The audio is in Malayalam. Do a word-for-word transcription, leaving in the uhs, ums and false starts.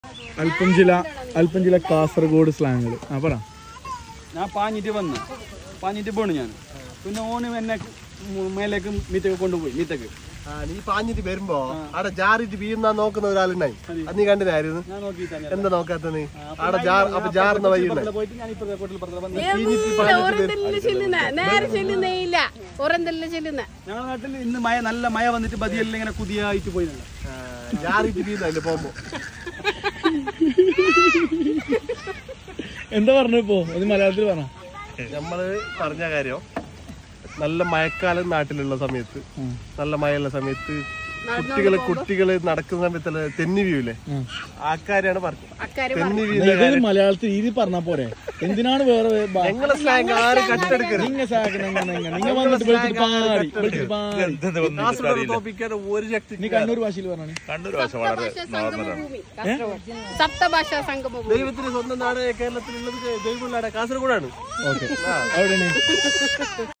അൽപ്പഞ്ചില അൽപ്പഞ്ചില കാസർഗോഡ് സ്ലാങ്ങുകൾ ആ പറ. ഞാൻ പാഞ്ഞിട്ട് വന്ന് പാഞ്ഞിട്ട് പോണു ഞാൻ. പിന്നെ ഓണ് എന്നെ മേലേക്ക് മീറ്റൊക്കെ കൊണ്ടുപോയി. മീറ്റക്ക് നീ പാഞ്ഞിട്ട് വരുമ്പോ അവിടെ ജാറിട്ട് വീഴുന്ന നോക്കുന്ന ഒരാളുണ്ടായി. അത് നീ കണ്ടിനായിരുന്നു? എന്താ നോക്കാത്ത നീ? അവിടെ ജാർ അപ്പൊ ജാറുന്ന വഴി ഞങ്ങളുടെ നാട്ടിൽ ഇന്ന് മഴ നല്ല മഴ വന്നിട്ട് ബദിയെല്ലാം ഇങ്ങനെ കുതിയായിട്ട് പോയി. ജാറിട്ട് വീഴുന്നല്ലേ പോകുമ്പോ. എന്താ പറഞ്ഞപ്പോ അത് മലയാളത്തിൽ പറഞ്ഞ? നമ്മള് പറഞ്ഞ കാര്യം നല്ല മഴക്കാലം നാട്ടിലുള്ള സമയത്ത്, നല്ല മഴയുള്ള സമയത്ത് കുട്ടികള് കുട്ടികള് നടക്കുന്ന സമയത്തല്ല തെന്നി വീയൂലേ, ആ കാര്യമാണ് പറഞ്ഞത്. തെന്നി വീഴുന്ന മലയാളത്തിൽ രീതി പറഞ്ഞാ പോരെ? എന്തിനാണ് വേറെ ഞങ്ങളെ സ്ലാങ് ആരും കട്ടെടുക്കരുത്. തോപ്പിക്കാൻ ഒരു ശക്തി. നീ കണ്ണൂർ ഭാഷയിൽ പറഞ്ഞാണ്. കണ്ണൂർ ഭാഷ വളരെ ദൈവത്തിന് സ്വന്തം നാട് കേരളത്തിലുള്ളത് ദൈവമുള്ള കാസർഗോഡാണ്. ഓക്കെ.